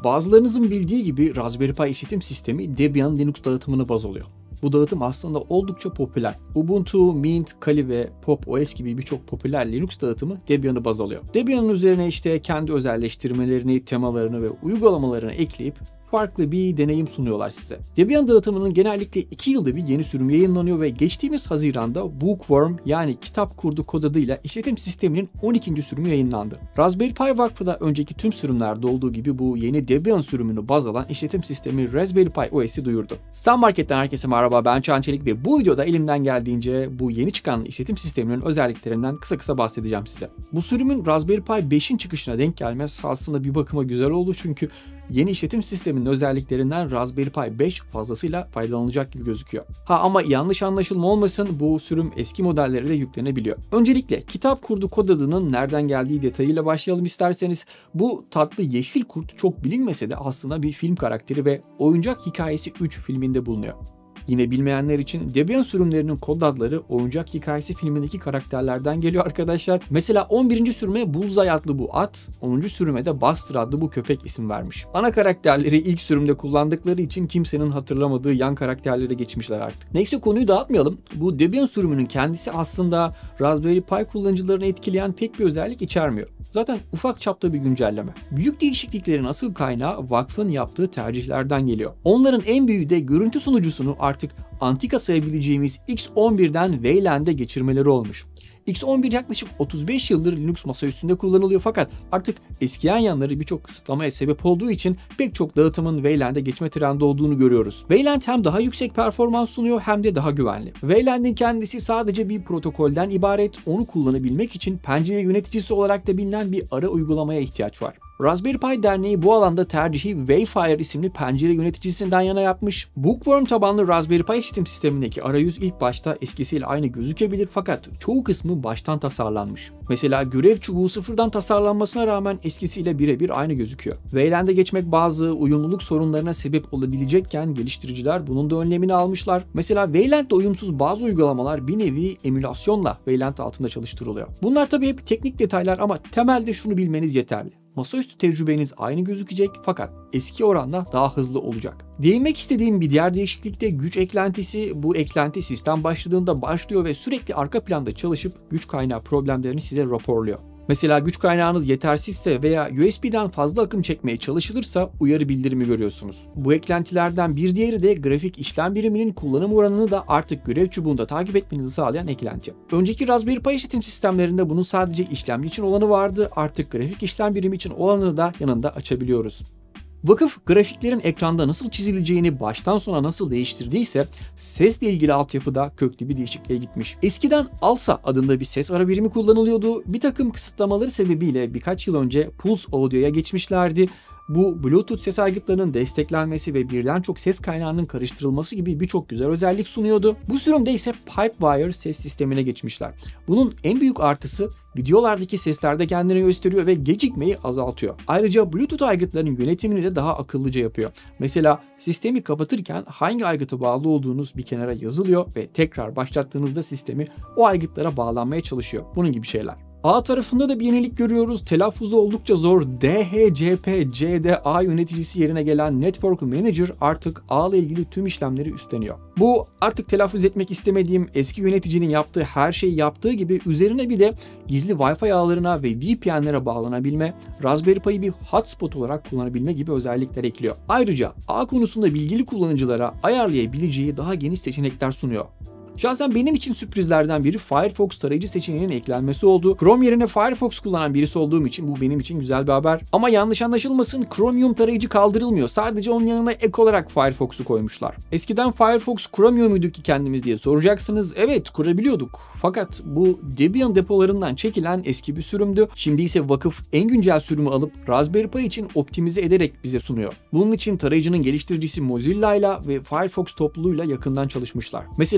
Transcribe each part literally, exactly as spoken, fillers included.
Bazılarınızın bildiği gibi Raspberry Pi işletim sistemi Debian Linux dağıtımını baz alıyor. Bu dağıtım aslında oldukça popüler. Ubuntu, Mint, Kali ve Pop! O S gibi birçok popüler Linux dağıtımı Debian'ı baz alıyor. Debian'ın üzerine işte kendi özelleştirmelerini, temalarını ve uygulamalarını ekleyip farklı bir deneyim sunuyorlar size. Debian dağıtımının genellikle iki yılda bir yeni sürüm yayınlanıyor ve geçtiğimiz Haziran'da Bookworm yani Kitap Kurdu kod adıyla işletim sisteminin on ikinci sürümü yayınlandı. Raspberry Pi Vakfı da önceki tüm sürümlerde olduğu gibi bu yeni Debian sürümünü baz alan işletim sistemi Raspberry Pi O S'i duyurdu. Sun Market'ten herkese merhaba, ben Çağan Çelik ve bu videoda elimden geldiğince bu yeni çıkan işletim sisteminin özelliklerinden kısa kısa bahsedeceğim size. Bu sürümün Raspberry Pi beşin çıkışına denk gelmesi aslında bir bakıma güzel oldu çünkü yeni işletim sisteminin özelliklerinden Raspberry Pi beş fazlasıyla faydalanılacak gibi gözüküyor. Ha ama yanlış anlaşılma olmasın, bu sürüm eski modellere de yüklenebiliyor. Öncelikle Kitap Kurdu kod adının nereden geldiği detayıyla başlayalım isterseniz. Bu tatlı yeşil kurt çok bilinmese de aslında bir film karakteri ve Oyuncak Hikayesi üç filminde bulunuyor. Yine bilmeyenler için Debian sürümlerinin kod adları Oyuncak Hikayesi filmindeki karakterlerden geliyor arkadaşlar. Mesela on birinci sürüme Bullseye adlı bu at, onuncu sürüme de Buster adlı bu köpek isim vermiş. Ana karakterleri ilk sürümde kullandıkları için kimsenin hatırlamadığı yan karakterlere geçmişler artık. Neyse, konuyu dağıtmayalım. Bu Debian sürümünün kendisi aslında Raspberry Pi kullanıcılarını etkileyen pek bir özellik içermiyor. Zaten ufak çapta bir güncelleme. Büyük değişikliklerin asıl kaynağı vakfın yaptığı tercihlerden geliyor. Onların en büyüğü de görüntü sunucusunu artık antika sayabileceğimiz X on birden Wayland'e geçirmeleri olmuş. X on bir yaklaşık otuz beş yıldır Linux masaüstünde kullanılıyor fakat artık eskiyen yanları birçok kısıtlamaya sebep olduğu için pek çok dağıtımın Wayland'e geçme trendi olduğunu görüyoruz. Wayland hem daha yüksek performans sunuyor hem de daha güvenli. Wayland'in kendisi sadece bir protokolden ibaret, onu kullanabilmek için pencere yöneticisi olarak da bilinen bir ara uygulamaya ihtiyaç var. Raspberry Pi Derneği bu alanda tercihi Wayfire isimli pencere yöneticisinden yana yapmış. Bookworm tabanlı Raspberry Pi işletim sistemindeki arayüz ilk başta eskisiyle aynı gözükebilir fakat çoğu kısmı baştan tasarlanmış. Mesela görev çubuğu sıfırdan tasarlanmasına rağmen eskisiyle birebir aynı gözüküyor. Wayland'e geçmek bazı uyumluluk sorunlarına sebep olabilecekken geliştiriciler bunun da önlemini almışlar. Mesela Wayland'de uyumsuz bazı uygulamalar bir nevi emülasyonla Wayland altında çalıştırılıyor. Bunlar tabii hep teknik detaylar ama temelde şunu bilmeniz yeterli. Masaüstü tecrübeniz aynı gözükecek fakat eski oranla daha hızlı olacak. Değinmek istediğim bir diğer değişiklik de güç eklentisi. Bu eklenti sistem başladığında başlıyor ve sürekli arka planda çalışıp güç kaynağı problemlerini size raporluyor. Mesela güç kaynağınız yetersizse veya U S B'den fazla akım çekmeye çalışılırsa uyarı bildirimi görüyorsunuz. Bu eklentilerden bir diğeri de grafik işlem biriminin kullanım oranını da artık görev çubuğunda takip etmenizi sağlayan eklenti. Önceki Raspberry Pi işletim sistemlerinde bunun sadece işlemci için olanı vardı, artık grafik işlem birimi için olanı da yanında açabiliyoruz. Vakıf grafiklerin ekranda nasıl çizileceğini baştan sona nasıl değiştirdiyse sesle ilgili altyapıda köklü bir değişikliğe gitmiş. Eskiden ALSA adında bir ses ara birimi kullanılıyordu. Bir takım kısıtlamaları sebebiyle birkaç yıl önce Pulse Audio'ya geçmişlerdi. Bu Bluetooth ses aygıtlarının desteklenmesi ve birden çok ses kaynağının karıştırılması gibi birçok güzel özellik sunuyordu. Bu sürümde ise Pipewire ses sistemine geçmişler. Bunun en büyük artısı videolardaki seslerde kendini gösteriyor ve gecikmeyi azaltıyor. Ayrıca Bluetooth aygıtlarının yönetimini de daha akıllıca yapıyor. Mesela sistemi kapatırken hangi aygıta bağlı olduğunuz bir kenara yazılıyor ve tekrar başlattığınızda sistemi o aygıtlara bağlanmaya çalışıyor. Bunun gibi şeyler. A tarafında da bir yenilik görüyoruz. Telaffuzu oldukça zor D H C P C D A yöneticisi yerine gelen Network Manager artık ağ ile ilgili tüm işlemleri üstleniyor. Bu artık telaffuz etmek istemediğim eski yöneticinin yaptığı her şeyi yaptığı gibi üzerine bir de gizli Wi-Fi ağlarına ve V P N'lere bağlanabilme, Raspberry Pi'yi bir hotspot olarak kullanabilme gibi özellikler ekliyor. Ayrıca ağ konusunda bilgili kullanıcılara ayarlayabileceği daha geniş seçenekler sunuyor. Şahsen benim için sürprizlerden biri Firefox tarayıcı seçeneğinin eklenmesi oldu. Chrome yerine Firefox kullanan birisi olduğum için bu benim için güzel bir haber. Ama yanlış anlaşılmasın, Chromium tarayıcı kaldırılmıyor. Sadece onun yanına ek olarak Firefox'u koymuşlar. Eskiden Firefox kuramıyor muyduk ki kendimiz diye soracaksınız. Evet, kurabiliyorduk. Fakat bu Debian depolarından çekilen eski bir sürümdü. Şimdi ise vakıf en güncel sürümü alıp Raspberry Pi için optimize ederek bize sunuyor. Bunun için tarayıcının geliştiricisi Mozilla ile ve Firefox topluluğuyla yakından çalışmışlar. Mesela V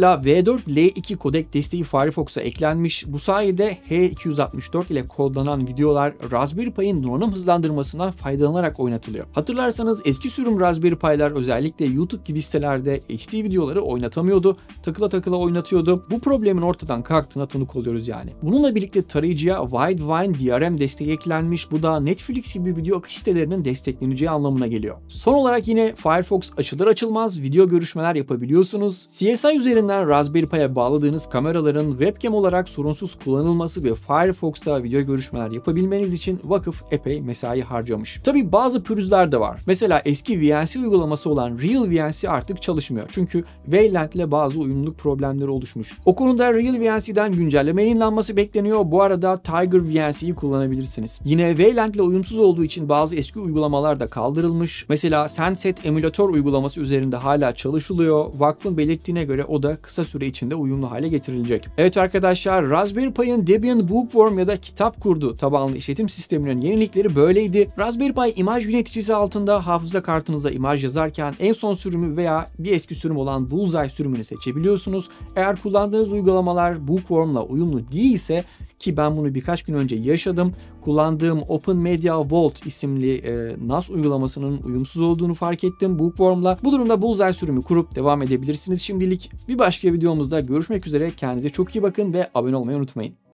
dört L iki kodek desteği Firefox'a eklenmiş. Bu sayede H iki yüz altmış dört ile kodlanan videolar Raspberry Pi'nin donanım hızlandırmasına faydalanarak oynatılıyor. Hatırlarsanız eski sürüm Raspberry Pi'ler özellikle YouTube gibi sitelerde H D videoları oynatamıyordu. Takıla takıla oynatıyordu. Bu problemin ortadan kalktığına tanık oluyoruz yani. Bununla birlikte tarayıcıya Widevine D R M desteği eklenmiş. Bu da Netflix gibi video akış sitelerinin destekleneceği anlamına geliyor. Son olarak yine Firefox açılır açılmaz video görüşmeler yapabiliyorsunuz. C S I üzerinden Raspberry Pi'ye bağladığınız kameraların webcam olarak sorunsuz kullanılması ve Firefox'ta video görüşmeler yapabilmeniz için vakıf epey mesai harcamış. Tabi bazı pürüzler de var. Mesela eski V N C uygulaması olan Real V N C artık çalışmıyor. Çünkü Wayland ile bazı uyumluluk problemleri oluşmuş. O konuda Real V N C'den güncelleme yayınlanması bekleniyor. Bu arada Tiger V N C'yi kullanabilirsiniz. Yine Wayland ile uyumsuz olduğu için bazı eski uygulamalar da kaldırılmış. Mesela Senset emülatör uygulaması üzerinde hala çalışılıyor. Vakfın belirttiğine göre o da kısa süre içinde uyumlu hale getirilecek. Evet arkadaşlar, Raspberry Pi'nin Debian Bookworm ya da kitap kurdu tabanlı işletim sisteminin yenilikleri böyleydi. Raspberry Pi imaj yöneticisi altında hafıza kartınıza imaj yazarken en son sürümü veya bir eski sürüm olan Bullseye sürümünü seçebiliyorsunuz. Eğer kullandığınız uygulamalar Bookworm'la uyumlu değilse, ki ben bunu birkaç gün önce yaşadım, kullandığım Open Media Vault isimli e, N A S uygulamasının uyumsuz olduğunu fark ettim Bookworm'la. Bu durumda Bullseye sürümü kurup devam edebilirsiniz şimdilik. Bir başka videomuzda görüşmek üzere. Kendinize çok iyi bakın ve abone olmayı unutmayın.